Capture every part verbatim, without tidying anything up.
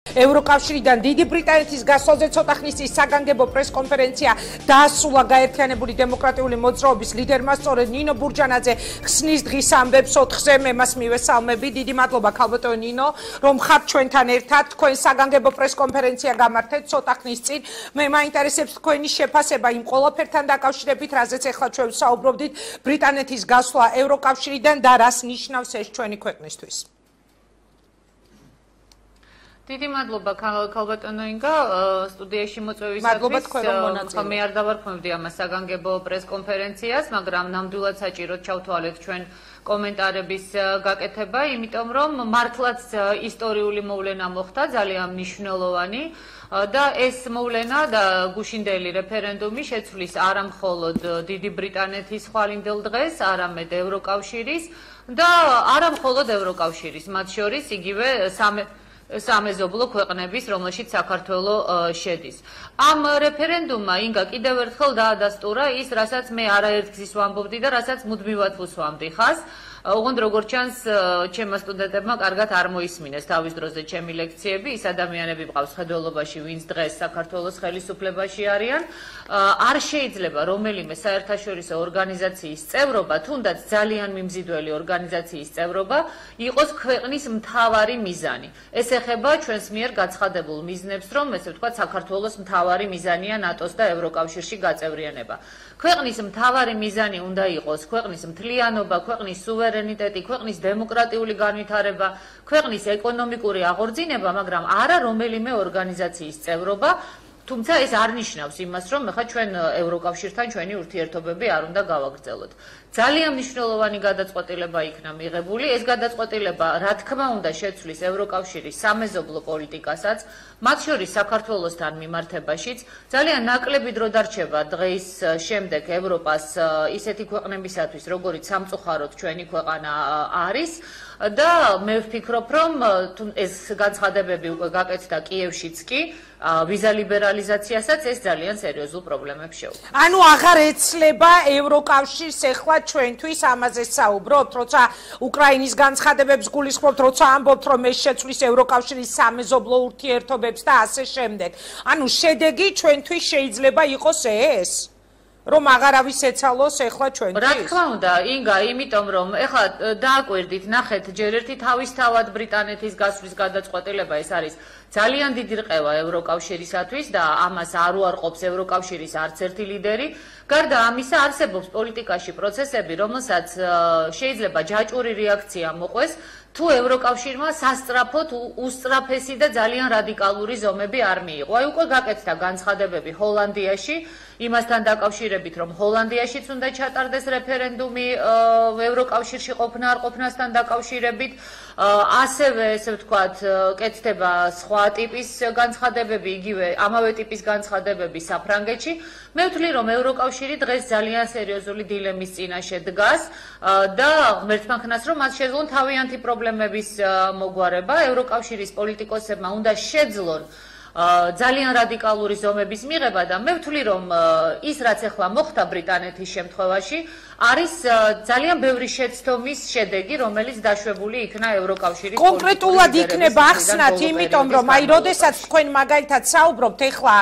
ევროკავშირიდან დიდი ბრიტანეთის გასვლაზე ცოტა ხნის წინ საგანგებო პრესკონფერენცია დაასრულა გაერთიანებული დემოკრატიული მოძრაობის ლიდერმა სწორედ ნინო ბურჯანაძე ხსნის დღის ამბებს ოთხზე მე მას მივესალმები. დიდი მადლობა ქალბატონო ნინო, რომ ხართ ჩვენთან ერთად. თქვენ საგანგებო პრესკონფერენცია გამართეთ ცოტა ხნის წინ. მე მაინტერესებს თქვენი შეფასება იმ ყველაფერთან დაკავშირებით, რაზეც ახლა ჩვენ ვსაუბრობდით, ბრიტანეთის გასვლა ევროკავშირიდან და რას ნიშნავს ეს ჩვენი ქვეყნისთვის. დიდი მადლობა ქალბატონო ინგა სტუდიაში მოწვევისათვის. მე არ დავარქმევდი ამას საგანგებო პრესკონფერენციას, მაგრამ ნამდვილად საჭიროდ ჩავთვალეთ ჩვენ კომენტარების გაკეთება, იმიტომ რომ მართლაც ისტორიული მოვლენა მოხდა, ძალიან მნიშვნელოვანი და ეს მოვლენა და გუშინდელი რეფერენდუმი შეცვლის არა მხოლოდ დიდი ბრიტანეთის ხვალინდელ დღეს, არამედ ევროკავშირის და არა მხოლოდ ევროკავშირის, მათ შორის იგივე სამე სამეზობლო ქვეყნების, რომელშიც საქართველო შედის. ამ რეფერენდუმმა ინგა კიდევ ერთხელ დაადასტურა ის, რასაც მე არაერთგზის ვამბობდი და რასაც მუდმივად ვუსვამდი ხას. ოღონდ როგორც ჩანს, ჩემმა სტუდენტებმა კარგად არ მოისმინეს თავის დროზე ჩემი ლექციები. ის ადამიანები მყავს ხედველობაში, ვინც დღეს საქართველოს ხელისუფლებაში არიან. არ შეიძლება რომელიმე საერთაშორისო ორგანიზაციის წევრობა, თუნდაც ძალიან მიმზიდველი ორგანიზაციის წევრობა, იყოს ქვეყნის მთავარი მიზანი. ეს ეხება ჩვენს მიერ გაცხადებულ მიზნებს, რომ ესე ვთქვათ, საქართველოს მთავარი მიზანია ნატოს და ევროკავშირში გაწევრიანება. ქვეყნის მთავარი მიზანი უნდა იყოს ქვეყნის მთლიანობა, ქვეყნის სუვერენიტეტი, ქვეყნის დემოკრატიული განვითარება, ქვეყნის ეკონომიკური აღორძინება, მაგრამ არა რომელიმე ორგანიზაციის წევრობა. თუმცა ეს არ ნიშნავს იმას, რომ ახლა ჩვენ ევროკავშირთან ჩვენი ურთიერთობები არ უნდა გავაგრძელოთ. ძალიან მნიშვნელოვანი გადაწყვეტილება იქნა მიღებული. ეს გადაწყვეტილება, რა თქმა უნდა, შეცვლის ევროკავშირის სამეზობლო პოლიტიკასაც, მათ შორის საქართველოსთან მიმართებაშიც. ძალიან ნაკლები დრო დარჩება დღის შემდეგ ევროპას ისეთი ქვეყნებისათვის, როგორიც სამწუხაროდ ჩვენი ქვეყანა არის. და მე ვფიქრობ, რომ ეს განცხადებები უკვე გაკეთდა კიევშიც კი, ვიზა ლიბერალიზაციასაც ეს ძალიან სერიოზულ პრობლემებს შეუდგა. ანუ აღარ ეცლება ევროკავშირს ეხლა ჩვენთვის ამაზე საუბრობთ, როცა უკრაინის განცხადებებს გულისხმობთ, როცა ამბობთ, რომ ეს შეცვლის ევროკავშირის სამეზობლო ურთიერთობებს და ასე შემდეგ. ანუ შედეგი ჩვენთვის შეიძლება იყოს ეს? რომ აღარავის ეცალოს ეხლა ჩვენთვის. რა თქმა უნდა, ინგა, იმიტომ რომ ეხლა დააკვირდით, ნახეთ, ჯერ ერთი თავისთავად ბრიტანეთის გასვლის გადაწყვეტილება ეს არის ძალიან დიდი რყევა ევროკავშირისათვის და ამას არ უარყოფს ევროკავშირის არც ერთი ლიდერი. გარდა ამისა, არსებობს პოლიტიკაში პროცესები, რომელსაც შეიძლება ჯაჭვური რეაქცია მოყვეს, თუ ევროკავშირმა სასწრაფოდ უსწრაფესი და ძალიან რადიკალური ზომები არ მიიღო. აი უკვე გაკეთდა განცხადებები ჰოლანდიაში, იმასთან დაკავშირებით, რომ ჰოლანდიაშიც უნდა ჩატარდეს რეფერენდუმი ევროკავშირში ყოფნა არ ყოფნასთან დაკავშირებით. ასევე, ესე ვთქვათ, კეთდება სხვა ტიპის განცხადებები, იგივე ამავე ტიპის განცხადებები საფრანგეთში. მე ვთვლი, რომ ევროკავშირი დღეს ძალიან სერიოზული დილემის წინაშე დგას და ღმერთმა ხნას, რომ მას შეძლონ თავიანთი პრობლემების მოგვარება. ევროკავშირის პოლიტიკოსებმა უნდა შეძლონ ძალიან რადიკალური ზომების მიღება და მე ვთვლი, რომ ის, რაც ახლა მოხდა ბრიტანეთის შემთხვევაში, არის ძალიან ბევრი შეცდომის შედეგი, რომელიც დაშვებული იქნა ევროკავშირის პოლიტიკურ კონკრეტულად იქნება ახსნათ, იმიტომ რომ აი როდესაც თქვენ მაგალითად საუბრობთ ეხლა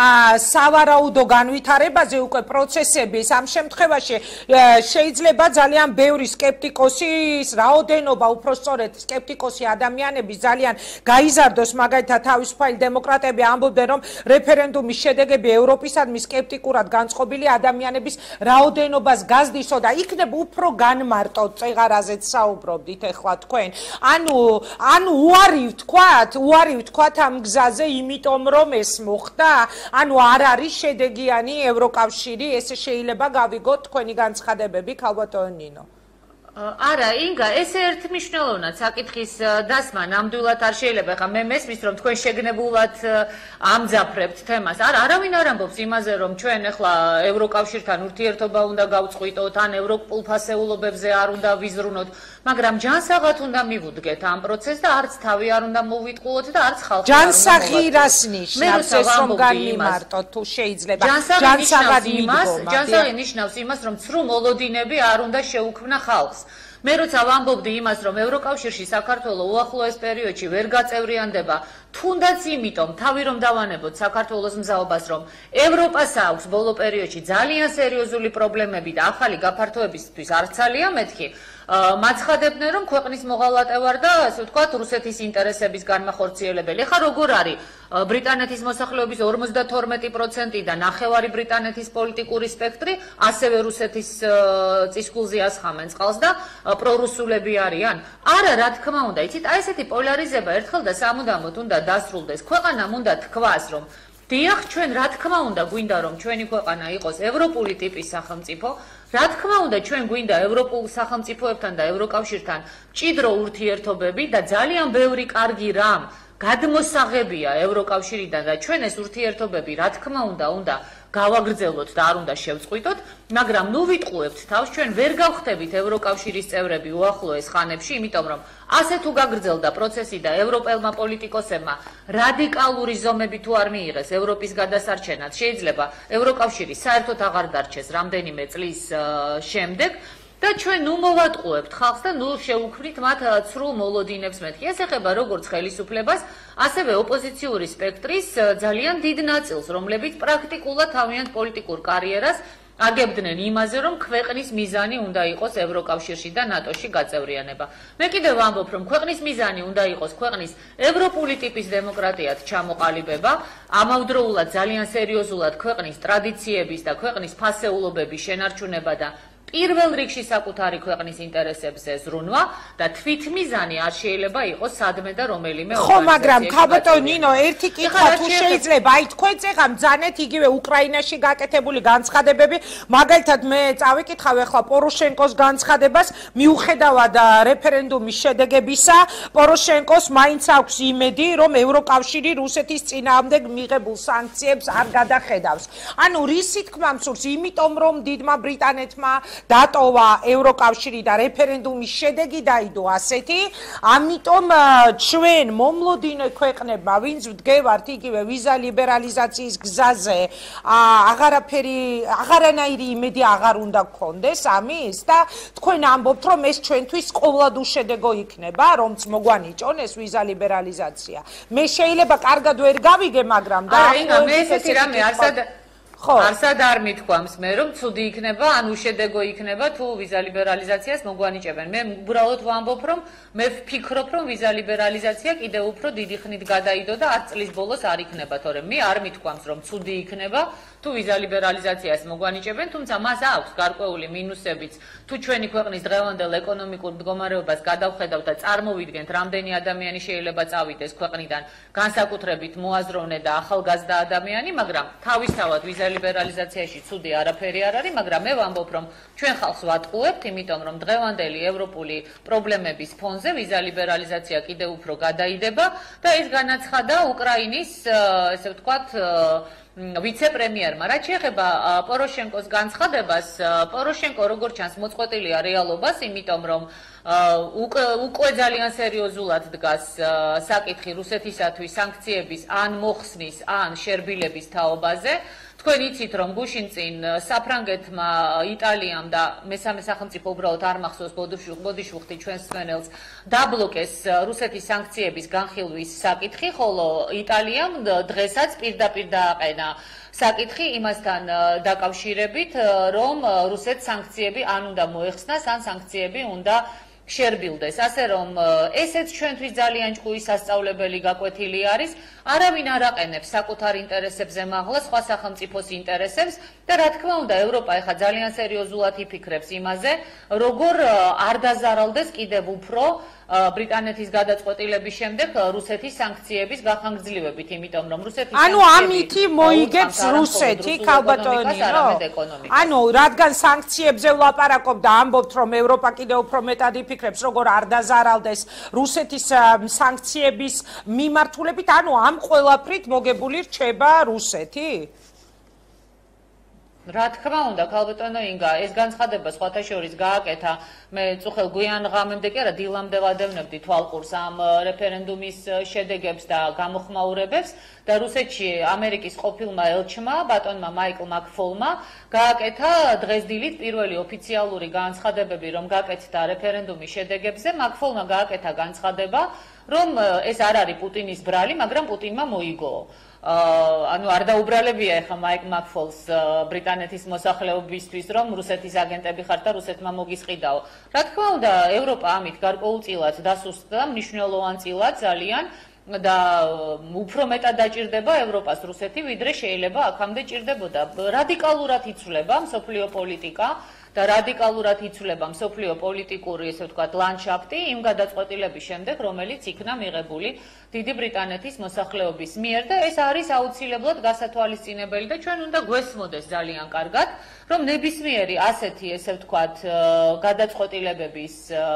სავარაუდო განვითარებაზე უკვე პროცესების ამ შემთხვევაში შეიძლება ძალიან ბევრი სკეპტიკოსის რაოდენობა, უფრო სწორედ სკეპტიკოსი ადამიანების ძალიან გაიზარდოს, მაგალითად თავისუფალი დემოკრატები ამბობდნენ, რომ რეფერენდუმის შედეგები ევროპისადმი სკეპტიკურად განწყობილი ადამიანების რაოდენობას გაზრდის და იქნებ უფრო განმარტოთ წეღარაზეც საუბრობდით ეხლა თქვენ. ანუ ანუ უარი ვთქვათ, უარი ვთქვათ ამ გზაზე, იმიტომ რომ ეს მოხდა, ანუ არ არის შედეგიანი ევროკავშირი, ესე შეიძლება გავიგოთ თქვენი განცხადებები, ქალბატონო ნინო. არა, ინგა, ეს ერთ მნიშვნელოვნად საკითხის დასმა ნამდვილად არ შეიძლება. ხა მე მესმის, რომ თქვენ შეგნებულად ამძაფრებთ თემას. არა, არავინ არ ამბობს იმაზე, რომ ჩვენ ახლა ევროკავშირთან ურთიერთობა უნდა გავწყვიტოთ, ან ევროპულ ფასეულობებზე არ უნდა ვიზრუნოთ, მაგრამ ჯანსაღად უნდა მივუდგეთ ამ პროცესს და არც თავი არ უნდა მოვიტყუოთ და არც ხალხი არ უნდა ჯანსაღი რას ნიშნავს ეს რომ განმიმარტოთ თუ შეიძლება ჯანსაღად იმას, ჯანსაღი ნიშნავს იმას, რომ ცრუ მოლოდინები არ უნდა შეუქმნა ხალხს. მე როცა ვამბობდი იმას, რომ ევროკავშირში საქართველო უახლოეს პერიოდში ვერ გაწევრიანდება, თუნდაც იმიტომ, თავი რომ დავანებოთ საქართველოს მზაობას, რომ ევროპას აქვს ბოლო პერიოდში ძალიან სერიოზული პრობლემები და ახალი გაფართოებისთვის არ ძალიან მეთქი, მაცხადებდნენ, რომ ქვეყნის მოღალატე ვარ და ასე ვთქვათ, რუსეთის ინტერესების განმახორციელებელი. ეხლა როგორ არის ბრიტანეთის მოსახლეობის ორმოცდათორმეტი პროცენტი და ნახევარი ბრიტანეთის პოლიტიკური სპექტრი, ასევე რუსეთის წისქულზე ასხამენ წყალს და პრორუსულები არიან? არა, რა თქმა უნდა, იცით, აი ესეთი პოლარიზება ერთხელ და სამუდამოდ უნდა დასრულდეს. ქვეყანამ უნდა თქვას, რომ დიახ, ჩვენ რა თქმა უნდა გვინდა, რომ ჩვენი ქვეყანა იყოს ევროპული ტიპის სახელმწიფო, რა თქმა უნდა, ჩვენ გვინდა ევროპულ სახელმწიფოებთან და ევროკავშირთან მჭიდრო ურთიერთობები და ძალიან ბევრი კარგი რამ გადმოსაღებია ევროკავშირიდან და ჩვენ ეს ურთიერთობები, რა თქმა უნდა, უნდა გავაგრძელოთ და არ უნდა შევწყვიტოთ, მაგრამ ნუ ვიტყუებთ თავს, ჩვენ ვერ გავხდებით ევროკავშირის წევრები უახლოეს ხანებში, იმიტომ რომ ასე თუ გაგრძელდა პროცესი და ევროპელმა პოლიტიკოსებმა რადიკალური ზომები თუ არ მიიღეს ევროპის გადასარჩენად, შეიძლება ევროკავშირი საერთოდ აღარ დარჩეს რამდენიმე წლის შემდეგ. და ჩვენ ნუ მოვატყუებთ ხალხს და ნუ შევუქმნით მათ ცრულ მოლოდინებს მეთქი. ეს ეხება როგორც ხელისუფლებას, ასევე ოპოზიციური სპექტრის ძალიან დიდ ნაწილს, რომლებიც პრაქტიკულად თავიანთ პოლიტიკურ კარიერას აგებდნენ იმაზე, რომ ქვეყნის მიზანი უნდა იყოს ევროკავშირში და ნატოში გაწევრიანება. მე კიდევ ვამბობ, რომ ქვეყნის მიზანი უნდა იყოს ქვეყნის ევროპული ტიპის დემოკრატიად ჩამოყალიბება, ამავდროულად ძალიან სერიოზულად ქვეყნის ტრადიციების და ქვეყნის ფასეულობების შენარჩუნება და პირველ რიგში საკუთარი ქვეყნის ინტერესებზე ზრუნვა და თვითმიზანი არ შეიძლება იყოს სადმე და რომელიმე ორგანიზაციაში. ხო, მაგრამ ქალბატონ ნინო, ერთი კითხვა თუ შეიძლება, აი თქვენ წეღა მძანეთ იგივე უკრაინაში გაკეთებული განცხადებები, მაგალითად მე წავიკითხავ ახლა პოროშენკოს განცხადებას, მიუხედავად რეფერენდუმის შედეგებისა, პოროშენკოს მაინც აქვს იმედი, რომ ევროკავშირი რუსეთის წინააღმდეგ მიღებულ სანქციებს არ გადახედავს. ანუ რისი თქმა მსურს, იმიტომ რომ დიდმა ბრიტანეთმა დატოვა ევროკავშირი და რეფერენდუმის შედეგი დაიდო ასეთი, ამიტომ ჩვენ მომლოდინო ქვეყნებმა, ვინც ვდგევართ იგივე ვიზა ლიბერალიზაციის გზაზე, აღარაფერი, აღარანაირი იმედი აღარ უნდა გქონდეს ამის და თქვენ ამბობთ, რომ ეს ჩვენთვის ყოვლად უშედეგო იქნება, რომც მოგვანიჭონ ეს ვიზა ლიბერალიზაცია. მე შეიძლება კარგად ვერ გავიგე, მაგრამ და არა, მე ესეთი რამე არსად არსად არ მithქვამს მე, რომ ცუდი იქნება, ან უშედეგო იქნება თუ ვიზა ლიბერალიზაციას მოგვანიჭებენ. მე უბრალოდ ვამბობ, რომ მე ვფიქრობ, რომ ვიზა ლიბერალიზაცია კიდევ უფრო დიდი ხნით გადაიდო და არც წლის ბოლოს არ იქნება, თორემ მე არ მithქვამს, რომ ცუდი იქნება თუ ვიზა ლიბერალიზაციას მოგვანიჭებენ, თუმცა მას აქვს გარკვეული მინუსებიც. თუ ჩვენი ქვეყნის დღევანდელ ეკონომიკურ მდგომარეობას გადავხედავთ და წარმოვიდგენთ, რამდენი ადამიანი შეიძლება წავიდეს ქვეყნიდან, განსაკუთრებით მოაზროვნე და ახალგაზრდა ადამიანი, მაგრამ თავისთავად ვიზა ლიბერალიზაციაში ცუდი არაფერი არ არის, მაგრამ მე ვამბობ, რომ ჩვენ ხალხს ვატყუებთ, იმიტომ რომ დღევანდელი ევროპული პრობლემების ფონზე ვიზა ლიბერალიზაცია კიდევ უფრო გადაიდება და ეს განაცხადა უკრაინის, ესე ვთქვათ, ვიცე-პრემიერმა. რაც შეეხება პოროშენკოს განცხადებას, პოროშენკო როგორც ჩანს მოწყვეტილია რეალობას, იმიტომ რომ უკვე ძალიან სერიოზულად დგას საკითხი რუსეთისათვის სანქციების ან მოხსნის, ან შერბილების თაობაზე. თქვენ იცით, რომ გუშინ წინ საფრანგეთმა, იტალიამ და მესამე სახელმწიფო უბრალოდ არ მახსოვს ბოდიშვუხტი ჩვენს მსმენელს დაბლოკეს რუსეთის სანქციების განხილვის საკითხი, ხოლო იტალიამ დღესაც პირდაპირ დააყენა საკითხი იმასთან დაკავშირებით, რომ რუსეთს სანქციები ან უნდა მოეხსნას, ან სანქციები უნდა შერბილდეს. ასე რომ ესეც ჩვენთვის ძალიან ჭკუის სასწავლებელი გაკვეთილი არის. არავინ არ აყენებს საკუთარ ინტერესებზე მაღლა სხვა სახელმწიფოს ინტერესებს და რა თქმა უნდა ევროპა ეხა ძალიან სერიოზულად იფიქრებს იმაზე, როგორ არ დაზარალდეს კიდევ უფრო ბრიტანეთის გადაწყვეტილების შემდეგ რუსეთის სანქციების გახანგრძლივებით, იმიტომ რომ რუსეთის ანუ ამითი მოიგებს რუსეთი, ქალბატონინო. ანუ რადგან სანქციებზე ვლაპარაკობ და ამბობთ, რომ ევროპა კიდევ უფრო მეტად იფიქრებს, როგორ არ დაზარალდეს რუსეთის სანქციების მიმართულებით, ანუ ამ ყველაფრით მოგებული რჩება რუსეთი? რა თქმა უნდა, ქალბატონო ინგა, ეს განცხადება სხვათა შორის გააკეთა მე წუხელ გვიან ღამემდე კი არა, დილამდე ვადევნებდი თვალყურს ამ რეფერენდუმის შედეგებს და გამოხმაურებებს და რუსეთში ამერიკის ყოფილმა ელჩმა, ბატონმა მაიკლ მაკფოლმა გააკეთა დღეს დილით პირველი ოფიციალური განცხადებები, რომ გაკეთდა რეფერენდუმის შედეგებზე. მაკფოლმა გააკეთა განცხადება, რომ ეს არ არის პუტინის ბრალი, მაგრამ პუტინმა მოიგო. ანუ არ დაუბრალებია ეხა მაიკ მაკფოლს ბრიტანეთის მოსახლეობისთვის, რომ რუსეთის აგენტები ხართ და რუსეთმა მოგისყიდაო. რა თქმა უნდა, ევროპა ამით გარკვეულწილად დასუსტდა, მნიშვნელოვან წილად ძალიან და უფრო მეტად დაჭირდება ევროპას რუსეთი, ვიდრე შეიძლება აქამდე ჭირდებოდა. რადიკალურად იცვლება მსოფლიო პოლიტიკა და რადიკალურად იცვლება მსოფლიო პოლიტიკური, ესე ვთქვათ, ლანდშაფტი იმ გადაწყვეტილების შემდეგ, რომელიც იქნა მიღებული დიდი ბრიტანეთის მოსახლეობის მიერ და ეს არის აუცილებლად გასათვალისწინებელი და ჩვენ უნდა გვესმოდეს ძალიან კარგად, რომ ნებისმიერი ასეთი, ესე ვთქვათ, გადაწყვეტილებების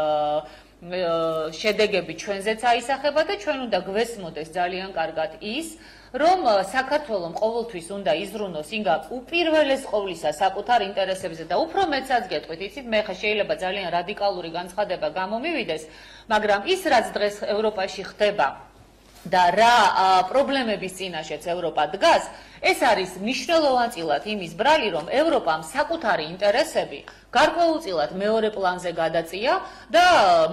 შედეგები ჩვენზეც აისახება და ჩვენ უნდა გვესმოდეს ძალიან კარგად ის, რომ საქართველოს ყოველთვის უნდა იზრუნოს ინგა უპირველეს ყოვლისა საკუთარ ინტერესებზე და უფრო მეცაც გეტყვით, იცით, მე ხა შეიძლება ძალიან რადიკალური განცხადება გამომივიდეს, მაგრამ ის რაც დღეს ევროპაში ხდება და რა პრობლემების წინაშეც ევროპა დგას, ეს არის მნიშვნელოვანწილად იმის ბრალი, რომ ევროპამ საკუთარი ინტერესები გარკვეულწილად მეორე პლანზე გადაწია და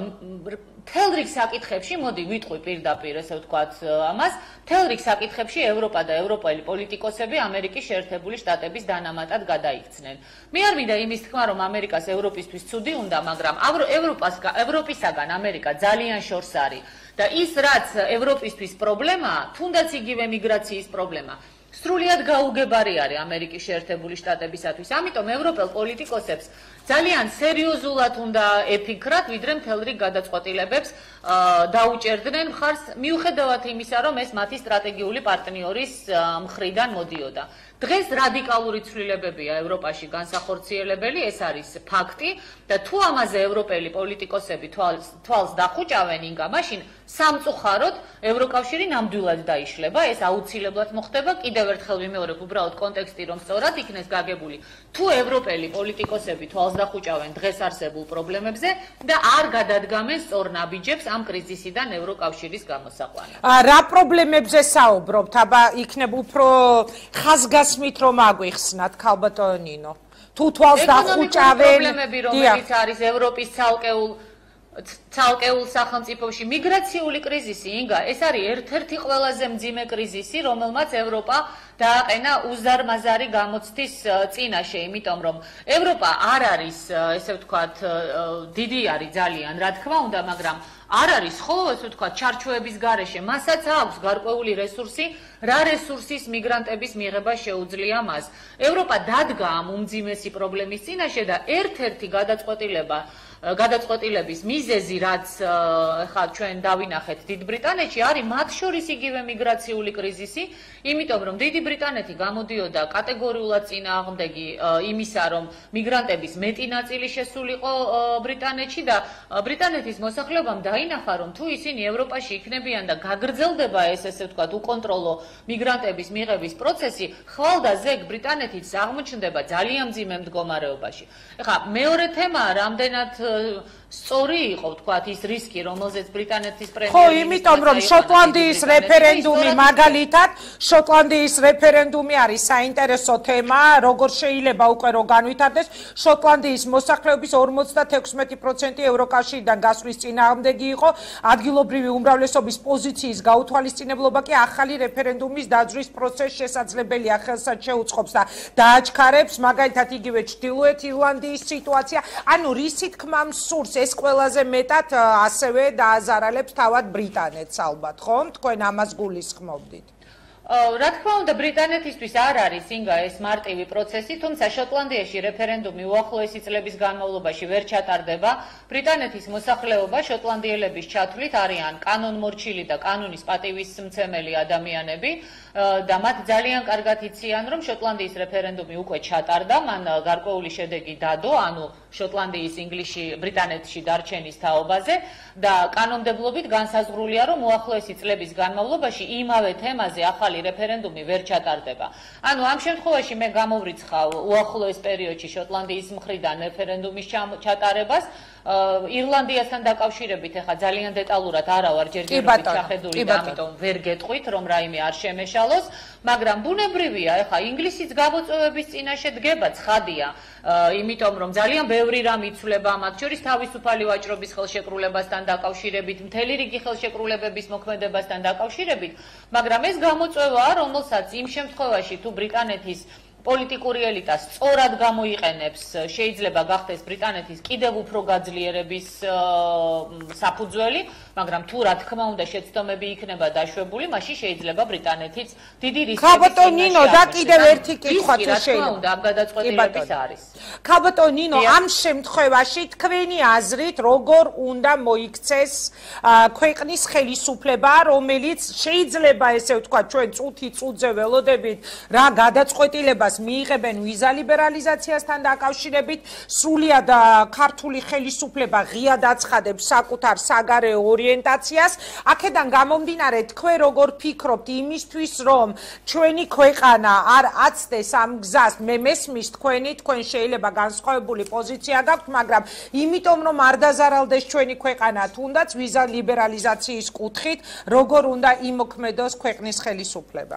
მთელ რიგ საკითხებში, მოდი ვიტყვი პირდაპირ, ესე ვთქვათ ამას, მთელ რიგ საკითხებში ევროპა და ევროპელი პოლიტიკოსები ამერიკის შეერთებული შტატების დანამატად გადაიქცნენ. მე არ მინდა იმის თქმა, რომ ამერიკას ევროპისთვის ცუდი უნდა, მაგრამ ევროპას ევროპისაგან ამერიკა ძალიან შორს არის და ის რაც ევროპისთვის პრობლემაა, თუნდაც იგივე მიგრაციის პრობლემა. სრულიად გაუგებარი არის ამერიკის შეერთებული შტატებისათვის. ამიტომ ევროპელ პოლიტიკოსებს ძალიან სერიოზულად უნდა ეფიქრათ, ვიდრე მთელ რიგ გადაწყვეტილებებს დაუჭერდნენ მხარს, მიუხედავად იმისა, რომ ეს მათი სტრატეგიული პარტნიორის მხრიდან მოდიოდა. დღეს რადიკალური ცვლილებებია ევროპაში განსახორციელებელი, ეს არის ფაქტი და თუ ამაზე ევროპელი პოლიტიკოსები თვალს დახუჭავენ ინგა, მაშინ სამწუხაროდ ევროკავშირი ნამდვილად დაიშლება, ეს აუცილებლად მოხდება. კიდევ ერთხელ ვიმეორებ, უბრალოდ კონტექსტი რომ სწორად იქნეს გაგებული, თუ ევროპელი პოლიტიკოსები თვალს დახუჭავენ დღეს არსებულ პრობლემებზე და არ გადადგამენ სწორ ნაბიჯებს ამ კრიზისიდან ევროკავშირის გამოსაყვანად. რა პრობლემებზე საუბრობთ? აბა იქნებ უფრო ხაზგასმით რომ აგვიხსნათ, ქალბატონო ნინო. თუ თვალს დახუჭავენ პრობლემები, რომელიც არის ევროპის ცალკეულ ცალკეულ სახელმწიფოში მიგრაციული კრიზისი, ინგა, ეს არის ერთ-ერთი ყველაზე მძიმე კრიზისი, რომელმაც ევროპა დააყენა უზარმაზარი გამოცდის წინაშე, იმიტომ რომ ევროპა არ არის, ესე ვთქვათ, დიდი არის ძალიან, რა თქმა უნდა, მაგრამ არ არის ხოლო, ესე ვთქვათ, ჩარჩოების გარეშე, მასაც აქვს გარკვეული რესურსი, რა რესურსის მიგრანტების მიღება შეუძლია მას. ევროპა დადგა ამ უმძიმესი პრობლემის წინაშე და ერთ-ერთი გადაწყვეტილება გადაწყვეტილების მიზეზი, რაც ხა ჩვენ დავინახეთ დიდ ბრიტანეთში, არის მათ შორის იგივე მიგრაციული კრიზისი, იმიტომ რომ დიდი ბრიტანეთი გამოდიოდა კატეგორიულად წინააღმდეგი იმისა, რომ მიგრანტების მეტი ნაწილი შესულიყო ბრიტანეთში და ბრიტანეთის მოსახლეობამ დაინახა, რომ თუ ისინი ევროპაში იქნებიან და გაგრძელდება ეს, ესე ვთქვათ, უკონტროლო მიგრანტების მიღების პროცესი, ხვალ და ზეგ ბრიტანეთიც აღმოჩნდება ძალიან მძიმე მდგომარეობაში. ეხლა მეორე თემა, რამდენად სწორი იყო, ვთქვათ, ის რისკი, რომელზეც ბრიტანეთის პრემიერ-მინისტრი ხო, იმიტომ რომ შოტლანდიის რეფერენდუმი მაგალითად, შოტლანდიის რეფერენდუმი არის საინტერესო თემა, როგორ შეიძლება უკვე რო განვითარდეს, შოტლანდიის მოსახლეობის ორმოცდათექვსმეტი პროცენტი ევროკავშირიდან გასვლის წინააღმდეგი იყო, ადგილობრივი უმრავლესობის პოზიციის გაუთვალისწინებლობა კი ახალი რეფერენდუმის დაძვრის პროცესს შესაძლებელია ხელსაც შეუწყობს და დააჩქარებს, მაგალითად იგივე ჩრდილოეთ ირლანდიის სიტუაცია, ანუ რისი თქმამ სურს ეს ყველაზე მეტად ასევე დააზარალებს თავად ბრიტანეთს ალბათ, ხომ? თქვენ ამას გულისხმობდით. რა თქმა უნდა, ბრიტანეთისთვის არ არის ინგა ეს მარტივი პროცესი, თუმცა შოტლანდიაში რეფერენდუმი უახლოესი წლების განმავლობაში ვერ ჩატარდება. ბრიტანეთის მოსახლეობა შოტლანდიელების ჩათვლით არიან კანონმორჩილი და კანონის პატივისმცემელი ადამიანები და მათ ძალიან კარგად იციან, რომ შოტლანდიის რეფერენდუმი უკვე ჩატარდა, მან გარკვეული შედეგი დადო, ანუ შოტლანდიის ინგლისში ბრიტანეთში დარჩენის თაობაზე და კანონმდებლობით განსაზღვრულია, რომ უახლოესი წლების განმავლობაში იმავე თემაზე ახალი რეფერენდუმი ვერ ჩატარდება. ანუ ამ შემთხვევაში მე გამოვრიცხავ უახლოეს პერიოდში შოტლანდიის მხრიდან რეფერენდუმის ჩატარებას ირლანდიასთან დაკავშირებით ეხა ძალიან დეტალურად არა ვარ ჯერ ჯერობით ჩახედული და ამიტომ ვერ გეტყვით რომ რაიმე არ შემეშალოს, მაგრამ ბუნებრივია ეხა ინგლისის გამოწვევების წინაშე დგება ცხადია, იმიტომ რომ ძალიან ბევრი რამ იცვლება მათ შორის თავისუფალი ვაჭრობის ხელშეკრულებასთან დაკავშირებით, მთელი რიგი ხელშეკრულებების მოქმედებასთან დაკავშირებით, მაგრამ ეს გამოწვევაა, რომელსაც იმ შემთხვევაში თუ ბრიტანეთის პოლიტიკური ელიტა სწორად გამოიყენებს, შეიძლება გახდეს ბრიტანეთის კიდევ უფრო გაძლიერების საფუძველი, მაგრამ თუ რა თქმა უნდა შეცდომები იქნება დაშვებული, მაშინ შეიძლება ბრიტანეთიც დიდი რისკებით. ქაბატო ნინო, და კიდევ ერთი კითხვა თუ შეიძლება. რა თქმა უნდა, ამ გადაწყვეტილების არის. ქაბატო ნინო, ამ შემთხვევაში თქვენი აზრით როგორ უნდა მოიქცეს ქვეყნის ხელისუფლება, რომელიც შეიძლება ესე ვთქვა, ჩვენ წუთი წუთზე ველოდებით რა გადაწყვეტილებას მიიღებენ ვიზა ლიბერალიზაციასთან დაკავშირებით, სრულად ქართული ხელისუფლება ღიად აცხადებს საკუთარ საგარეო ორიენტაციას. აქედან გამომდინარე, თქვენ როგორ ფიქრობთ იმისთვის, რომ ჩვენი ქვეყანა არ აცდეს ამ გზას, მე მესმის თქვენი, თქვენ შეიძლება განსხვავებული პოზიცია გაქვთ, მაგრამ იმიტომ რომ არ დაზარალდეს ჩვენი ქვეყანა, თუნდაც ვიზა ლიბერალიზაციის კუთხით, როგორ უნდა იმოქმედოს ქვეყნის ხელისუფლება.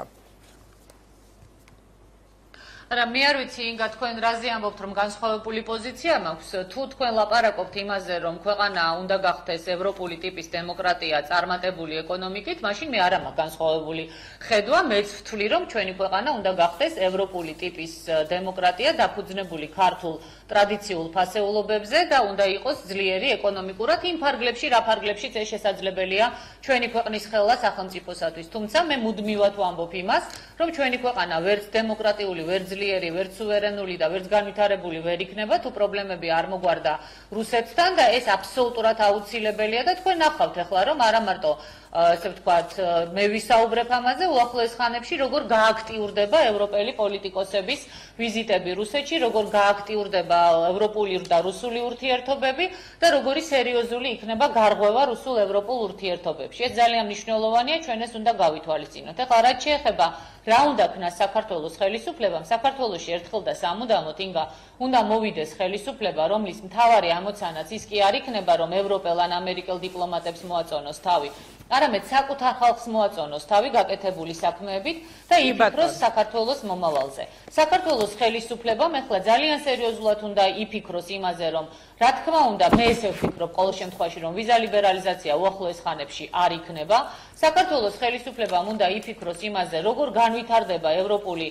რა მე არ ვიცი ინგა თქვენ რაზე ამბობთ რომ განსხვავებული პოზიცია მაქვს თუ თქვენ ლაპარაკობთ იმაზე რომ ქვეყანა უნდა გახდეს ევროპული ტიპის დემოკრატია წარმატებული ეკონომიკით მაშინ მე არ მაქვს განსხვავებული ხედვა მეც ვთვლი რომ ჩვენი ქვეყანა უნდა გახდეს ევროპული ტიპის დემოკრატია დაფუძნებული ქართულ ტრადიციულ ფასეულობებზე და უნდა იყოს ძლიერი ეკონომიკურად იმ ფარგლებში რა ფარგლებშიც ეს შესაძლებელია ჩვენი ქვეყნის ხელა სახელმწიფოსათვის თუმცა მე მუდმივად ვამბობ იმას რომ ჩვენი ქვეყანა ვერც დემოკრატიული ვერც ძლიერი ვერც სუვერენული და ვერც განვითარებული ვერ იქნება თუ პრობლემები არ მოგვარდა რუსეთთან და ეს აბსოლუტურად აუცილებელია და თქვენ ნახავთ ახლა რომ არა მარტო ასე ვთქვათ მე ვისაუბრებ ამაზე უახლოეს ხანებში როგორ გააქტიურდება ევროპელი პოლიტიკოსების ვიზიტები რუსეთში როგორ გააქტიურდება ევროპული და რუსული ურთიერთობები და როგორი სერიოზული იქნება გარღვევა რუსულ-ევროპულ ურთიერთობებში ეს ძალიან მნიშვნელოვანია ჩვენ ეს უნდა გავითვალისწინოთ ახლა რაც შეეხება რა უნდა ქნას საქართველოს ხელისუფლებამ საქართველოში ერთხელ და სამუდამოდ ინგა უნდა მოვიდეს ხელისუფლება რომლის მთავარი ამოცანაც ის კი არ იქნება რომ ევროპელ ან ამერიკელ დიპლომატებს მოაწონოს თავი არამედ საკუთარ ხალხს მოაწონოს თავი გაკეთებული საქმეებით და იფიქროს საქართველოს მომავალზე. საქართველოს ხელისუფლებამ ახლა ძალიან სერიოზულად უნდა იფიქროს იმაზე, რომ რა თქმა უნდა, მე ესე ვფიქრობ ყოველ შემთხვევაში, რომ ვიზა ლიბერალიზაცია უახლოეს ხანებში არ იქნება. საქართველოს ხელისუფლებამ უნდა იფიქროს იმაზე, როგორ განვითარდება ევროპული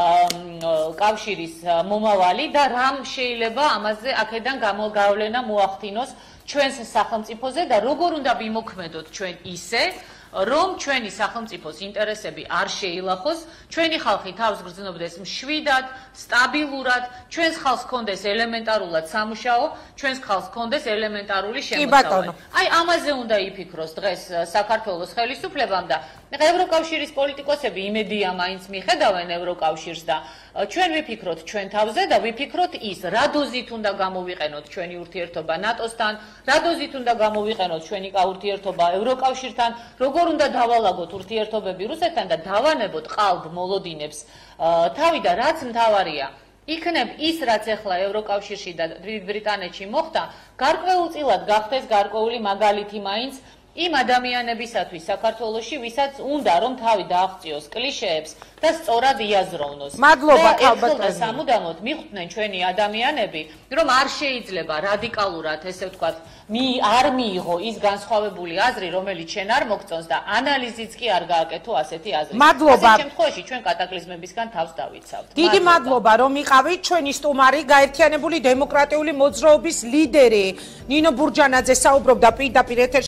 კავშირის მომავალი და რამ შეიძლება ამაზე აქედან გამოგავლენა მოახდინოს ჩვენს სახელმწიფოზე და როგორ უნდა ვიმოქმედოთ ჩვენ ისე რომ ჩვენი სახელმწიფოს ინტერესები არ შეილახოს, ჩვენი ხალხი თავს გრძნობდეს მშვიდად, სტაბილურად, ჩვენს ხალხს ჰქონდეს ელემენტარულად სამუშაო, ჩვენს ხალხს ჰქონდეს ელემენტარული შემოსავალი. აი ამაზე უნდა იფიქროს დღეს საქართველოს ხელისუფლებამ და ევროკავშირის პოლიტიკოსები იმედია მაინც მიხედავენ ევროკავშირს და ჩვენ ვიფიქროთ ჩვენ თავზე და ვიფიქროთ ის, რა დოზით უნდა გამოვიყენოთ ჩვენი ურთიერთობა ნატოსთან, რა დოზით უნდა გამოვიყენოთ ჩვენი ურთიერთობა ევროკავშირთან, როგორ უნდა დავალაგოთ ურთიერთობები რუსეთთან და დავანებოთ ყალბ მოლოდინებს თავი და რაც მთავარია იქნებ ის რაც ახლა ევროკავშირში და ბრიტანეთში მოხდა გარკვეულწილად გახდეს გარკვეული მაგალითი მაინც იმ ადამიანებისათვის საქართველოში, ვისაც უნდა რომ თავი დააღწიოს კლიშეებს და სწორად იაზროვნოს. მადლობა ქალბატონო. და სამუდამოდ მიხვდნენ ჩვენი ადამიანები, რომ არ შეიძლება რადიკალურად, ესე ვთქვათ, მი არ მიიღო ის განსხვავებული აზრი, რომელიც შენ არ მოგწონს და ანალიზიც კი არ გააკეთო ასეთი აზრი. მადლობა. ასეთ შემთხვევაში ჩვენ კატაკლიზმებისგან თავს დავიცავთ. დიდი მადლობა, რომ იყავით ჩვენი სტუმარი, გაერთიანებული დემოკრატიული მოძრაობის ლიდერი ნინო ბურჯანაძე საუბრობდა პირდაპირ ეთერში